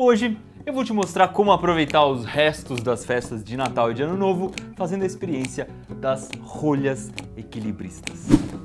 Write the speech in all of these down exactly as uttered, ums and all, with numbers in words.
Hoje eu vou te mostrar como aproveitar os restos das festas de Natal e de Ano Novo fazendo a experiência das rolhas equilibristas.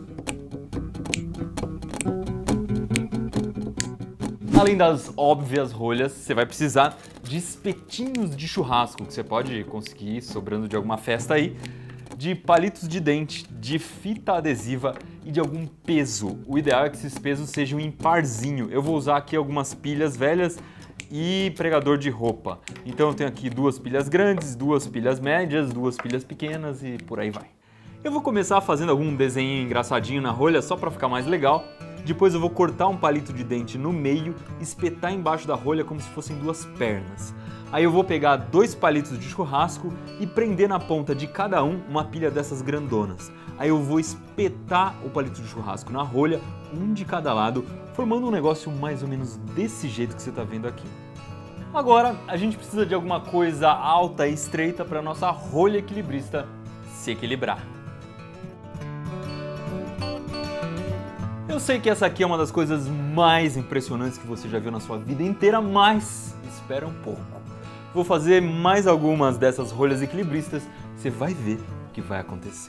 Além das óbvias rolhas, você vai precisar de espetinhos de churrasco, que você pode conseguir sobrando de alguma festa aí, de palitos de dente, de fita adesiva e de algum peso. O ideal é que esses pesos sejam em parzinho. Eu vou usar aqui algumas pilhas velhas e pregador de roupa. Então eu tenho aqui duas pilhas grandes, duas pilhas médias, duas pilhas pequenas e por aí vai. Eu vou começar fazendo algum desenho engraçadinho na rolha só para ficar mais legal. Depois eu vou cortar um palito de dente no meio, espetar embaixo da rolha como se fossem duas pernas. Aí eu vou pegar dois palitos de churrasco e prender na ponta de cada um uma pilha dessas grandonas. Aí eu vou espetar o palito de churrasco na rolha, um de cada lado, formando um negócio mais ou menos desse jeito que você está vendo aqui. Agora a gente precisa de alguma coisa alta e estreita para nossa rolha equilibrista se equilibrar. Eu sei que essa aqui é uma das coisas mais impressionantes que você já viu na sua vida inteira, mas espera um pouco. Vou fazer mais algumas dessas rolhas equilibristas, você vai ver o que vai acontecer.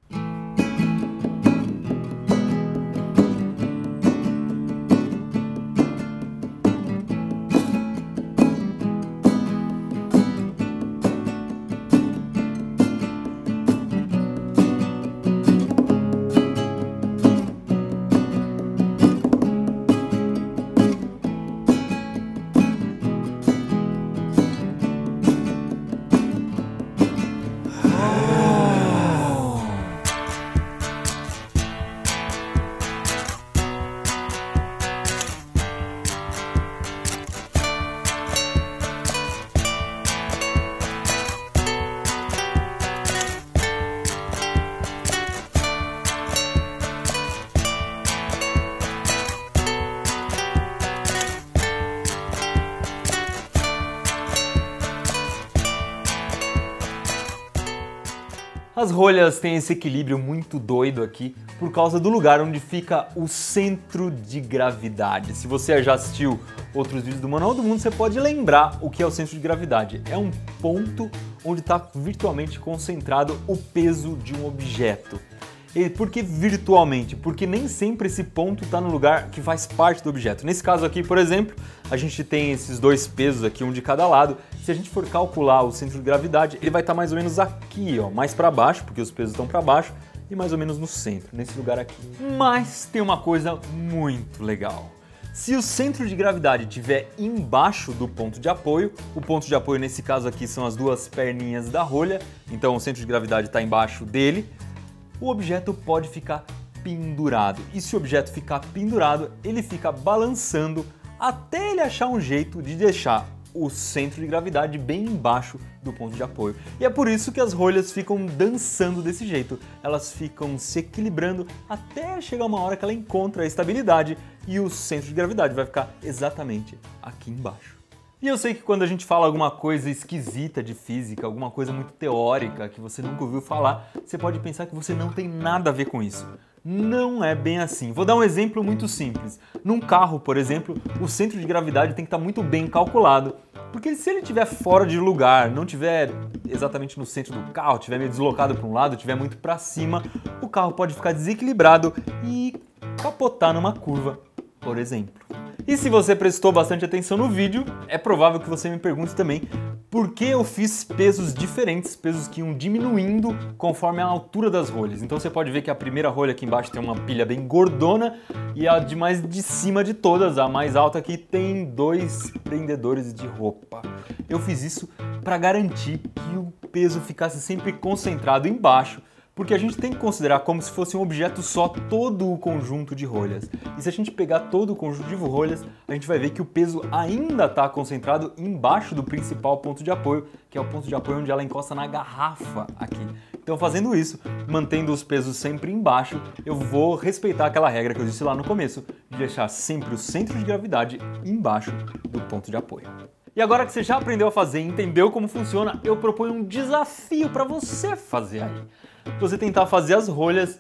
As rolhas têm esse equilíbrio muito doido aqui por causa do lugar onde fica o centro de gravidade. Se você já assistiu outros vídeos do Manual do Mundo, você pode lembrar o que é o centro de gravidade. É um ponto onde está virtualmente concentrado o peso de um objeto. E por que virtualmente? Porque nem sempre esse ponto está no lugar que faz parte do objeto. Nesse caso aqui, por exemplo, a gente tem esses dois pesos aqui, um de cada lado. Se a gente for calcular o centro de gravidade, ele vai estar mais ou menos aqui, ó, mais para baixo, porque os pesos estão para baixo, e mais ou menos no centro, nesse lugar aqui. Mas tem uma coisa muito legal. Se o centro de gravidade estiver embaixo do ponto de apoio, o ponto de apoio nesse caso aqui são as duas perninhas da rolha, então o centro de gravidade está embaixo dele, o objeto pode ficar pendurado. E se o objeto ficar pendurado, ele fica balançando até ele achar um jeito de deixar o centro de gravidade bem embaixo do ponto de apoio. E é por isso que as rolhas ficam dançando desse jeito. Elas ficam se equilibrando até chegar uma hora que ela encontra a estabilidade e o centro de gravidade vai ficar exatamente aqui embaixo. E eu sei que quando a gente fala alguma coisa esquisita de física, alguma coisa muito teórica que você nunca ouviu falar, você pode pensar que você não tem nada a ver com isso. Não é bem assim. Vou dar um exemplo muito simples. Num carro, por exemplo, o centro de gravidade tem que estar muito bem calculado, porque se ele estiver fora de lugar, não estiver exatamente no centro do carro, estiver meio deslocado para um lado, estiver muito para cima, o carro pode ficar desequilibrado e capotar numa curva, por exemplo. E se você prestou bastante atenção no vídeo, é provável que você me pergunte também por que eu fiz pesos diferentes, pesos que iam diminuindo conforme a altura das rolhas. Então você pode ver que a primeira rolha aqui embaixo tem uma pilha bem gordona e a de mais de cima de todas, a mais alta aqui, tem dois prendedores de roupa. Eu fiz isso para garantir que o peso ficasse sempre concentrado embaixo, porque a gente tem que considerar como se fosse um objeto só todo o conjunto de rolhas. E se a gente pegar todo o conjunto de rolhas, a gente vai ver que o peso ainda está concentrado embaixo do principal ponto de apoio, que é o ponto de apoio onde ela encosta na garrafa aqui. Então fazendo isso, mantendo os pesos sempre embaixo, eu vou respeitar aquela regra que eu disse lá no começo, de deixar sempre o centro de gravidade embaixo do ponto de apoio. E agora que você já aprendeu a fazer e entendeu como funciona, eu proponho um desafio para você fazer aí. Você tentar fazer as rolhas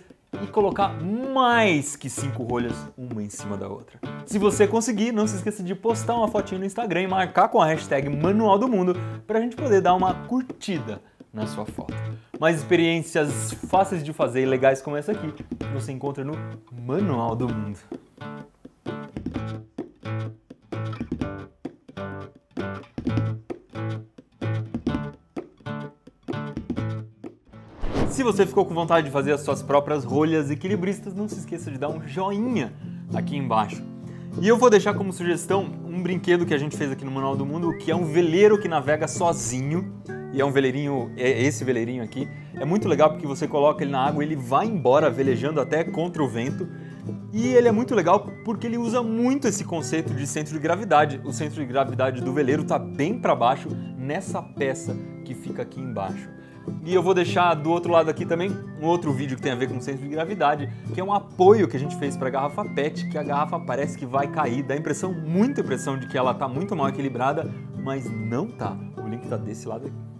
e colocar mais que cinco rolhas uma em cima da outra. Se você conseguir, não se esqueça de postar uma fotinha no Instagram e marcar com a hashtag Manual do Mundo para a gente poder dar uma curtida na sua foto. Mais experiências fáceis de fazer e legais como essa aqui, você encontra no Manual do Mundo. Se você ficou com vontade de fazer as suas próprias rolhas equilibristas, não se esqueça de dar um joinha aqui embaixo. E eu vou deixar como sugestão um brinquedo que a gente fez aqui no Manual do Mundo, que é um veleiro que navega sozinho. E é um veleirinho, é esse veleirinho aqui. É muito legal porque você coloca ele na água e ele vai embora velejando até contra o vento. E ele é muito legal porque ele usa muito esse conceito de centro de gravidade. O centro de gravidade do veleiro está bem para baixo nessa peça que fica aqui embaixo. E eu vou deixar do outro lado aqui também um outro vídeo que tem a ver com o centro de gravidade, que é um apoio que a gente fez para a garrafa P E T, que a garrafa parece que vai cair, dá a impressão, muita impressão de que ela está muito mal equilibrada, mas não tá. O link está desse lado aqui.